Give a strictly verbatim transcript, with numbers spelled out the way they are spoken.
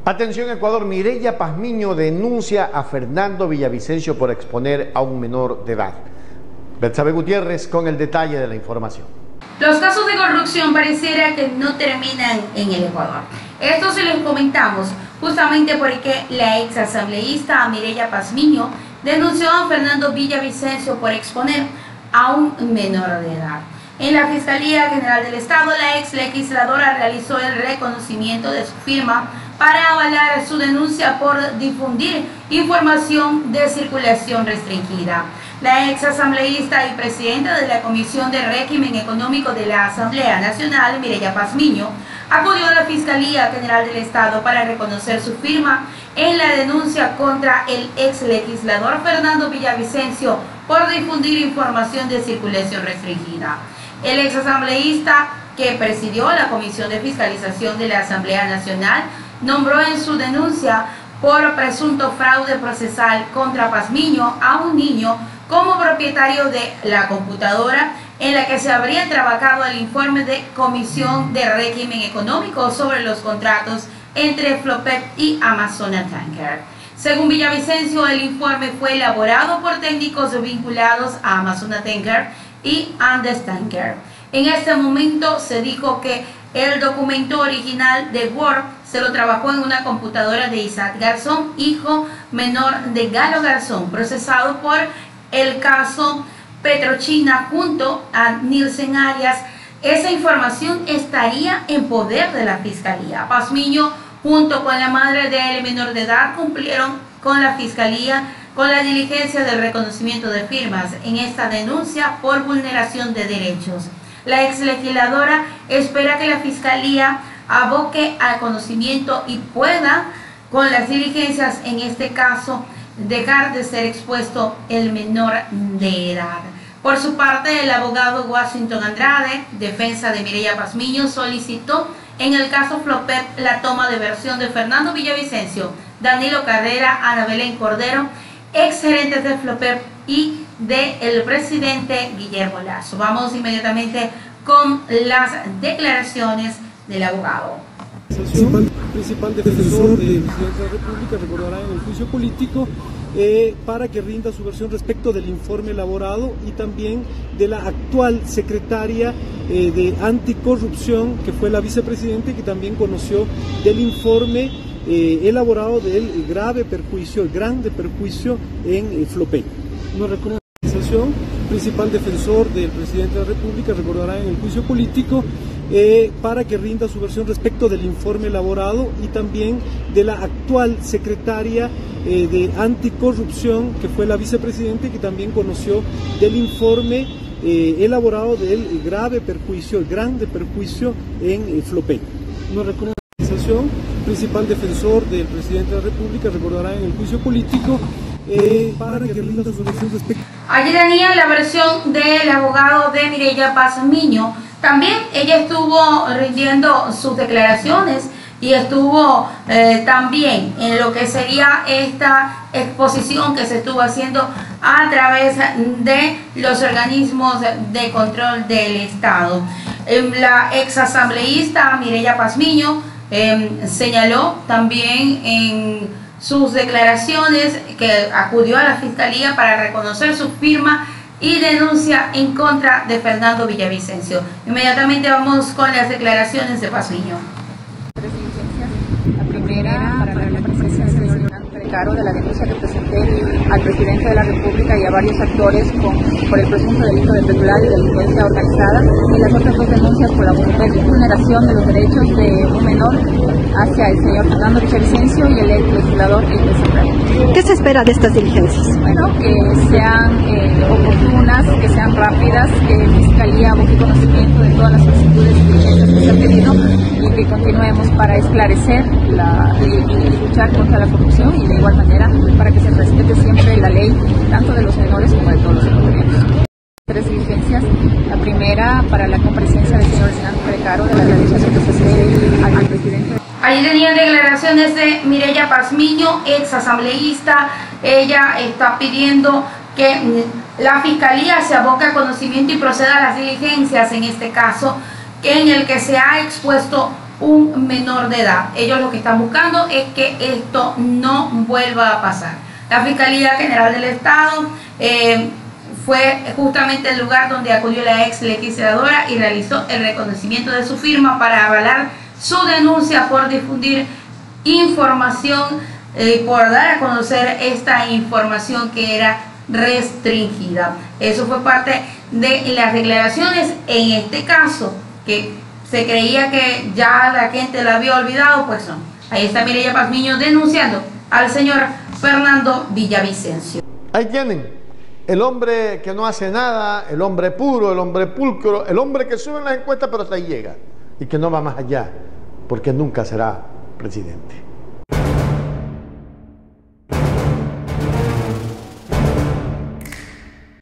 Atención Ecuador, Mireya Pazmiño denuncia a Fernando Villavicencio por exponer a un menor de edad. Betsabe Gutiérrez con el detalle de la información. Los casos de corrupción pareciera que no terminan en el Ecuador. Esto se los comentamos justamente porque la ex asambleísta Mireya Pazmiño denunció a Fernando Villavicencio por exponer a un menor de edad. En la Fiscalía General del Estado, la ex legisladora realizó el reconocimiento de su firma para avalar su denuncia por difundir información de circulación restringida. La ex asambleísta y presidenta de la Comisión de Régimen Económico de la Asamblea Nacional, Mireya Pazmiño, acudió a la Fiscalía General del Estado para reconocer su firma en la denuncia contra el ex legislador Fernando Villavicencio por difundir información de circulación restringida. El ex asambleísta, que presidió la Comisión de Fiscalización de la Asamblea Nacional, nombró en su denuncia por presunto fraude procesal contra Pazmiño a un niño como propietario de la computadora en la que se habría trabajado el informe de Comisión de Régimen Económico sobre los contratos entre Flopep y Amazonas Tanker. Según Villavicencio, el informe fue elaborado por técnicos vinculados a Amazonas Tanker y Andes Tanker. En este momento se dijo que el documento original de Word se lo trabajó en una computadora de Isaac Garzón, hijo menor de Galo Garzón, procesado por el caso Petrochina junto a Nielsen Arias. Esa información estaría en poder de la Fiscalía. Pazmiño, junto con la madre del menor de edad, cumplieron con la Fiscalía con la diligencia del reconocimiento de firmas en esta denuncia por vulneración de derechos. La ex legisladora espera que la Fiscalía aboque al conocimiento y pueda, con las diligencias en este caso, dejar de ser expuesto el menor de edad. Por su parte, el abogado Washington Andrade, defensa de Mireya Pazmiño, solicitó en el caso Flopep la toma de versión de Fernando Villavicencio, Danilo Carrera, Ana Belén Cordero, ex gerentes de Flopep, y del presidente Guillermo Lazo. Vamos inmediatamente con las declaraciones del abogado. Principal, principal defensor del presidente de la República recordará en el juicio político eh, para que rinda su versión respecto del informe elaborado y también de la actual secretaria eh, de anticorrupción, que fue la vicepresidenta y que también conoció del informe eh, elaborado del grave perjuicio, el grande perjuicio en eh, Flopep. No reconoce la organización. Principal defensor del presidente de la República recordará en el juicio político Eh, para que rinda su versión respecto del informe elaborado y también de la actual secretaria eh, de anticorrupción, que fue la vicepresidenta y que también conoció del informe eh, elaborado del grave perjuicio, el grande perjuicio en eh, Flopep. No reconoce la organización. Principal defensor del presidente de la República recordará en el juicio político eh, para que rinda su versión respecto. Allí tenía la versión del abogado de Mireya Pazmiño. También ella estuvo rindiendo sus declaraciones y estuvo eh, también en lo que sería esta exposición que se estuvo haciendo a través de los organismos de control del Estado. Eh, la ex asambleísta Mireya Pazmiño eh, señaló también en sus declaraciones que acudió a la Fiscalía para reconocer su firma y denuncia en contra de Fernando Villavicencio. Inmediatamente vamos con las declaraciones de Pazmiño. Tres diligencias. La primera, para la presencia del señor Caro, de la denuncia que presenté al presidente de la República y a varios actores con, por el presunto delito de peculado y delincuencia organizada, y las otras dos denuncias por la vulneración de los derechos de un menor hacia el señor Fernando Villavicencio y el ex legislador Elvis Andrade. ¿Qué se espera de estas diligencias? Bueno, que sean eh, oportunas, que sean rápidas, que la Fiscalía aboque conocimiento de todas las solicitudes y diligencias que se han tenido y que continuemos para esclarecer la, y, y luchar contra la corrupción, y de igual manera para que se respete siempre la ley, tanto de los menores como de todos los ecuatorianos. Tres diligencias. La primera, para la comparecencia del señor Fernando Caro, de la denuncia que presenté al presidente. Ahí tenían declaraciones de Mireya Pazmiño, ex asambleísta. Ella está pidiendo que la Fiscalía se aboque a conocimiento y proceda a las diligencias en este caso, en el que se ha expuesto un menor de edad. Ellos lo que están buscando es que esto no vuelva a pasar. La Fiscalía General del Estado eh, fue justamente el lugar donde acudió la ex legisladora y realizó el reconocimiento de su firma para avalar su denuncia por difundir información, eh, por dar a conocer esta información que era restringida. Eso fue parte de las declaraciones. En este caso, que se creía que ya la gente la había olvidado, pues no. Ahí está Mireya Pazmiño denunciando al señor Fernando Villavicencio. Ahí tienen, el hombre que no hace nada, el hombre puro, el hombre pulcro, el hombre que sube en las encuestas pero hasta ahí llega y que no va más allá, porque nunca será presidente.